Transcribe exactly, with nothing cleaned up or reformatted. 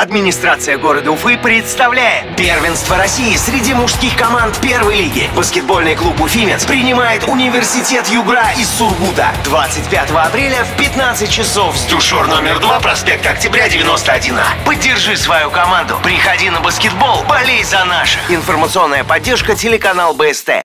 Администрация города Уфы представляет первенство России среди мужских команд первой лиги. Баскетбольный клуб «Уфимец» принимает университет Югра из Сургута двадцать пятого апреля в пятнадцать часов с Дюшор номер два, проспект Октября, девяносто один А. Поддержи свою команду. Приходи на баскетбол, болей за наших. Информационная поддержка телеканал БСТ.